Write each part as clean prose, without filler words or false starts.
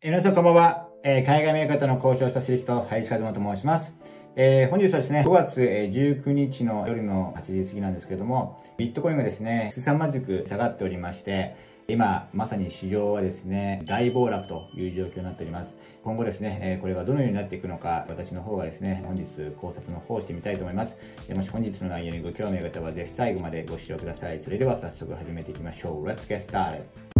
皆さんこんばんは。海外メーカーとの交渉スペシャリスト、林和馬と申します。本日はですね、5月19日の夜の8時過ぎなんですけれども、ビットコインがですね、凄まじく下がっておりまして、今、まさに市場はですね、大暴落という状況になっております。今後ですね、これがどのようになっていくのか、私の方がですね、本日考察の方をしてみたいと思います。もし本日の内容にご興味がある方は、ぜひ最後までご視聴ください。それでは早速始めていきましょう。Let's get started!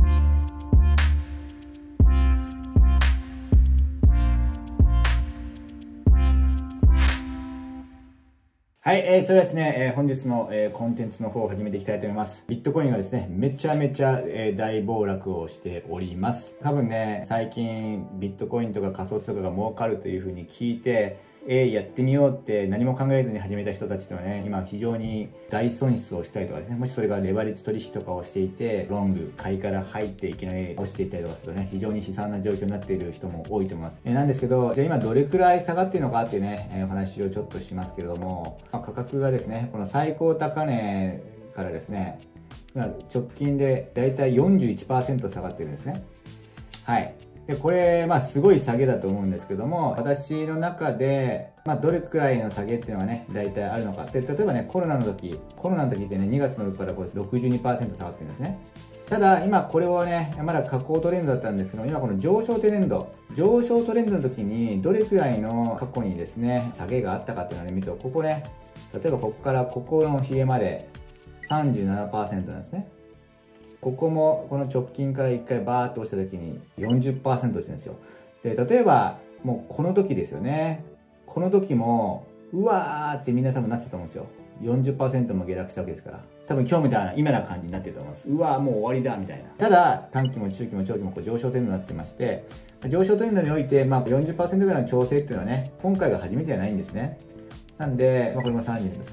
はい、それではですね、本日の、コンテンツの方を始めていきたいと思います。ビットコインがですね、めちゃめちゃ、大暴落をしております。多分ね、最近ビットコインとか仮想通貨が儲かるというふうに聞いて、やってみようって何も考えずに始めた人たちとはね、今非常に大損失をしたりとかですね、もしそれがレバレッジ取引とかをしていて、ロング、買いから入っていきなり落ちていったりとかするとね、非常に悲惨な状況になっている人も多いと思います。なんですけど、じゃあ今どれくらい下がっているのかっていうね、お話をちょっとしますけれども、価格がですね、この最高高値からですね、直近でだいたい 41% 下がってるんですね。はい。で、これ、すごい下げだと思うんですけども、私の中で、どれくらいの下げっていうのがね、大体あるのか。で、例えばね、コロナの時ってね、2月の6からこれ 62% 下がってるんですね。ただ、今これはね、まだ下降トレンドだったんですけど、今この上昇トレンドの時に、どれくらいの過去にですね、下げがあったかっていうのを見ると、ここね、例えばここからここのヒゲまで 37% なんですね。ここもこの直近から1回バーッと落ちた時に 40% 落ちてるんですよ。で、例えばもうこの時ですよね。この時も、うわーってみんな多分なってたと思うんですよ。40% も下落したわけですから。多分今日みたいな今な感じになってると思います。うわーもう終わりだみたいな。ただ、短期も中期も長期もこう上昇トレンドになってまして、上昇トレンドにおいて、40% ぐらいの調整っていうのはね、今回が初めてじゃないんですね。なんで、これも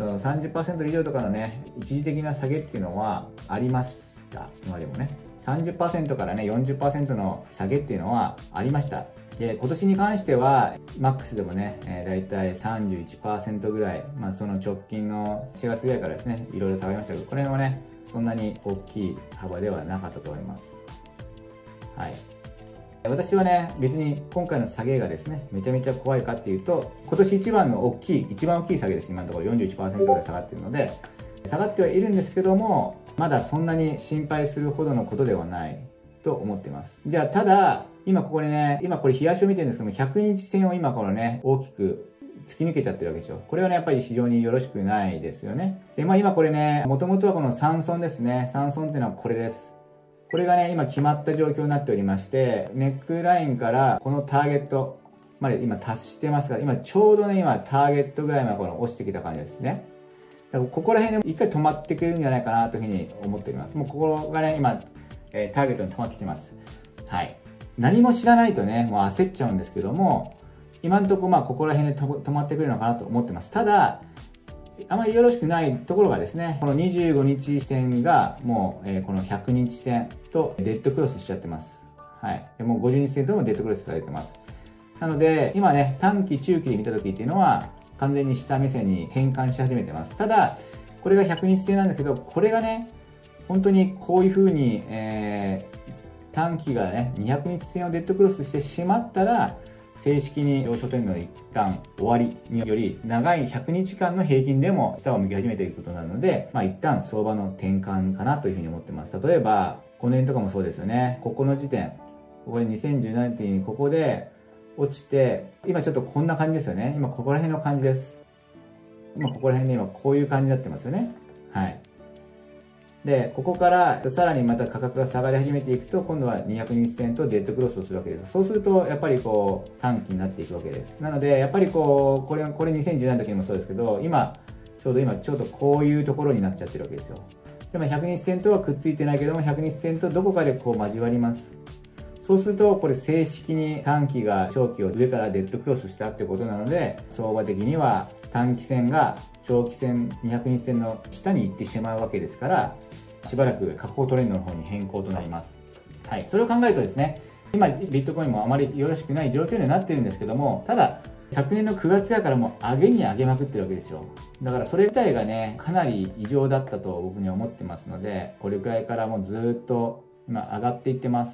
30% 以上とかのね、一時的な下げっていうのはありました。今でもね。30% からね、40% の下げっていうのはありました。で、今年に関しては、マックスでもね、だいたい 31% ぐらい、その直近の4月ぐらいからですね、いろいろ下がりましたけど、これもね、そんなに大きい幅ではなかったと思います。はい。私はね、別に今回の下げがですね、めちゃめちゃ怖いかっていうと、今年一番大きい下げです。今のところ 41% ぐらい下がっているので、下がってはいるんですけども、まだそんなに心配するほどのことではないと思っています。じゃあ、ただ、今ここでね、今これ日足を見てるんですけども、100日線を今このね、大きく突き抜けちゃってるわけでしょ。これはね、やっぱり非常によろしくないですよね。で、今これね、もともとはこの3損ですね。3損っていうのはこれです。これがね、今決まった状況になっておりまして、ネックラインからこのターゲットまで今達してますから、今ちょうどね、今ターゲットぐらいまでこの落ちてきた感じですね。だからここら辺で一回止まってくれるんじゃないかなというふうに思っております。もうここがね、今、ターゲットに止まってきてます。はい。何も知らないとね、もう焦っちゃうんですけども、今のところここら辺で止まってくれるのかなと思ってます。ただ、あまりよろしくないところがですね、この25日線がもう、この100日線とデッドクロスしちゃってます。はい。でもう50日線ともデッドクロスされてます。なので、今ね、短期、中期で見た時っていうのは、完全に下目線に変換し始めてます。ただ、これが100日線なんですけど、これがね、本当にこういう風に、短期がね、200日線をデッドクロスしてしまったら、正式に上昇トレンドの一旦終わりにより、長い100日間の平均でも下を向き始めていくことなので、一旦相場の転換かなというふうに思ってます。例えば、この辺とかもそうですよね。ここの時点、ここで2017年にここで落ちて、今ちょっとこんな感じですよね。今ここら辺の感じです。今ここら辺で今こういう感じになってますよね。はい。で、ここからさらにまた価格が下がり始めていくと、今度は200日線とデッドクロスをするわけです。そうすると、やっぱりこう、短期になっていくわけです。なので、やっぱりこう、これ2017の時にもそうですけど、ちょうどこういうところになっちゃってるわけですよ。でも100日線とはくっついてないけども、100日線とどこかでこう交わります。そうすると、これ正式に短期が長期を上からデッドクロスしたってことなので、相場的には短期線が長期線200日線の下に行ってしまうわけですから、しばらく下降トレンドの方に変更となります。はい。それを考えるとですね、今ビットコインもあまりよろしくない状況にはなってるんですけども、ただ、昨年の9月やからもう上げに上げまくってるわけですよ。だからそれ自体がね、かなり異常だったと僕には思ってますので、これくらいからもうずっと今上がっていってます。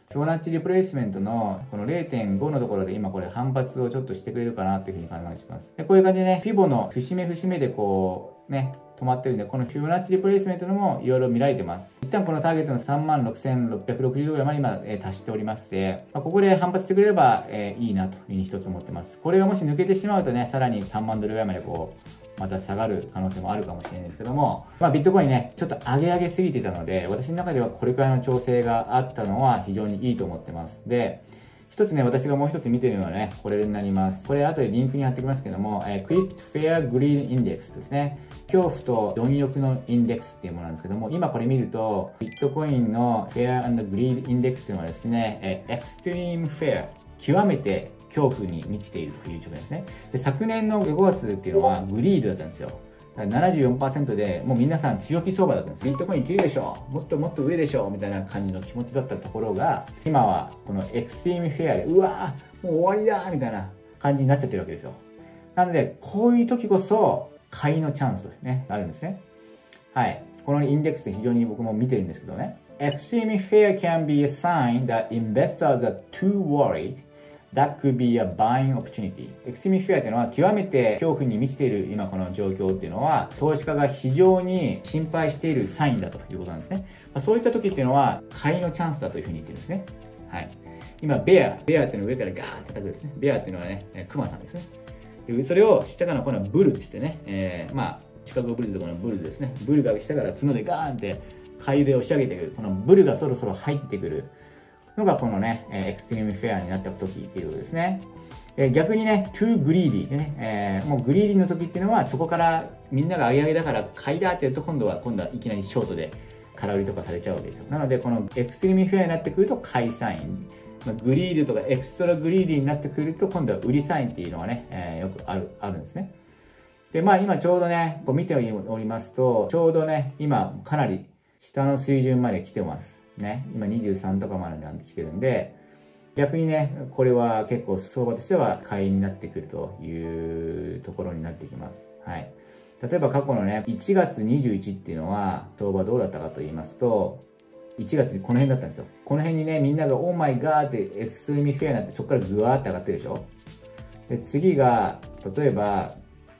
フィボナッチリプレイスメントのこの 0.5 のところで今これ反発をちょっとしてくれるかなというふうに考えてます。で、こういう感じでね、フィボの節目節目でこう、ね、止まってるんで、このフィボナッチリプレイスメントのもいろいろ見られてます。一旦このターゲットの 36,660 度ぐらいまで今、達しておりまして、ここで反発してくれれば、いいなというふうに一つ思ってます。これがもし抜けてしまうとね、さらに3万ドルぐらいまでこう、また下がる可能性もあるかもしれないんですけども、ビットコインね、ちょっと上げすぎてたので、私の中ではこれくらいの調整があったのは非常にいいと思ってます。で、一つね、私がもう一つ見てるのはね、これになります。これ後でリンクに貼っておきますけども、Credit Fear Greed Index ですね。恐怖と貪欲のインデックスっていうものなんですけども、今これ見ると、ビットコインの Fear and Greed Index っていうのはですね、Extreme Fear、極めて恐怖に満ちているという状態ですね。で、昨年の5月っていうのはグリードだったんですよ。74% でもう皆さん強気相場だったんです。ビットコイン切るでしょ、もっともっと上でしょみたいな感じの気持ちだったところが、今はこのエクストリームフェアで、うわーもう終わりだみたいな感じになっちゃってるわけですよ。なので、こういう時こそ買いのチャンスとね、あるんですね。はい。このインデックスって非常に僕も見てるんですけどね。Extreme fear can be a sign that investors are too worried.That could be a buying opportunity. Extreme fear っていうのは極めて恐怖に満ちている今この状況っていうのは投資家が非常に心配しているサインだということなんですね。そういった時っていうのは買いのチャンスだというふうに言ってるんですね。はい。今、ベアっていうのは上からガーッて叩くですね。ベアっていうのはね、クマさんですね。でそれを下からこのブルって言ってね、シカゴブルとかのブルですね。ブルが下から角でガーンって買い腕を押し上げてくる。このブルがそろそろ入ってくる。のがこのね、エクストリームフェアになった時っていうことですね。逆にね、too greedy でね、もうグリーディーの時っていうのはそこからみんなが上げだから買いだって言うと今度はいきなりショートで空売りとかされちゃうわけですよ。なのでこのエクストリームフェアになってくると買いサイン。グリーディーとかエクストラグリーディーになってくると今度は売りサインっていうのがね、よくあるんですね。で、今ちょうどね、こう見ておりますと、ちょうどね、今かなり下の水準まで来てます。ね、今23とかまで来てるんで、逆にね、これは結構相場としては買いになってくるというところになってきます。はい。例えば過去のね、1月21っていうのは相場どうだったかと言いますと、1月にこの辺だったんですよ。この辺にね、みんながオーマイガーってエクストリームフェアになってそこからグワーって上がってるでしょ。で、次が、例えば、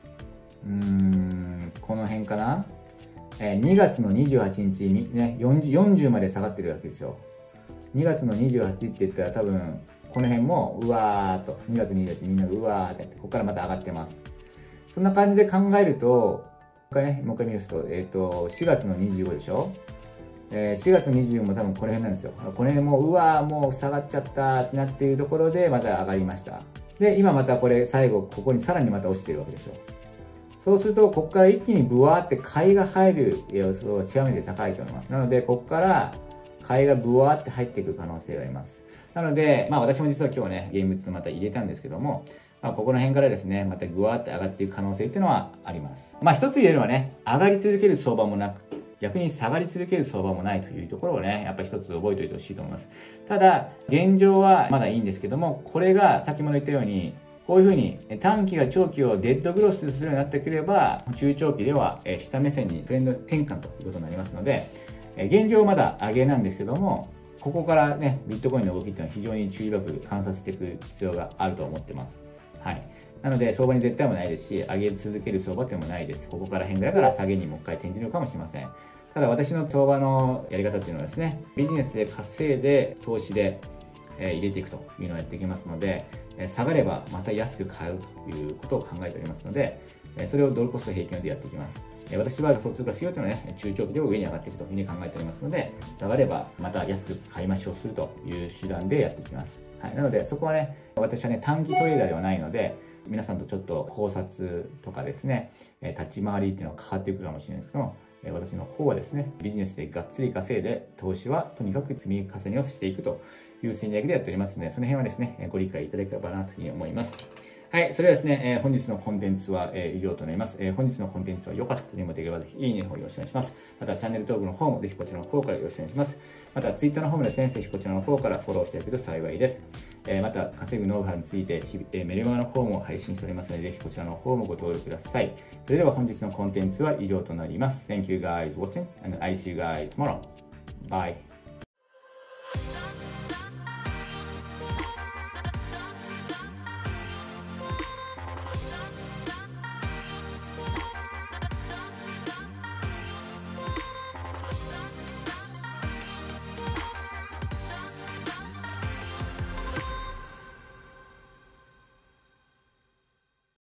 この辺かな。2月の28日にね、40まで下がってるわけですよ。2月の28って言ったら多分、この辺もうわーっと、2月28日みんながうわーってやって、ここからまた上がってます。そんな感じで考えると、もう一回見ると、4月の25でしょ。4月25も多分この辺なんですよ。この辺もうわーもう下がっちゃったってなっているところでまた上がりました。で、今またこれ最後、ここにさらにまた落ちてるわけですよ。そうすると、ここから一気にブワーって買いが入る予想が極めて高いと思います。なので、ここから買いがブワーって入ってくる可能性があります。なので、私も実は今日ね、ゲームってまた入れたんですけども、ここの辺からですね、またグワーって上がっていく可能性っていうのはあります。一つ言えるのはね、上がり続ける相場もなく、逆に下がり続ける相場もないというところをね、やっぱり一つ覚えておいてほしいと思います。ただ、現状はまだいいんですけども、これが先ほど言ったように、こういうふうに短期が長期をデッドグロスするようになってくれば、中長期では下目線にトレンド転換ということになりますので、現状まだ上げなんですけども、ここからね、ビットコインの動きっていうのは非常に注意深く観察していく必要があると思ってます。はい。なので、相場に絶対もないですし、上げ続ける相場っていうのもないです。ここから辺ぐらいから下げにもう一回転じるかもしれません。ただ私の相場のやり方っていうのはですね、ビジネスで稼いで投資で入れていくというのをやっていきますので、下がればまた安く買うということを考えておりますので、それをドルコスト平均でやっていきます。私は仮想通貨市場というのはね、中長期でも上に上がっていくというふうに考えておりますので、下がればまた安く買い増しをするという手段でやっていきます。はい。なので、そこはね、私はね、短期トレーダーではないので、皆さんとちょっと考察とかですね、立ち回りっていうのは変わっていくかもしれないですけども、私の方はですね、ビジネスでがっつり稼いで、投資はとにかく積み重ねをしていくという戦略でやっておりますので、その辺はですね、ご理解いただければなというふうに思います。はい、それではですね、本日のコンテンツは以上となります。本日のコンテンツは良かったというのできれば、ぜひいいねの方よろしくお願いします。また、チャンネル登録の方もぜひこちらの方からよろしくお願いします。また、Twitter の方もですね、ぜひこちらの方からフォローしていただけると幸いです。また、稼ぐノウハウについて、メルマガの方も配信しておりますので、ぜひこちらの方もご登録ください。それでは本日のコンテンツは以上となります。Thank you guys watching and I see you guys tomorrow. Bye.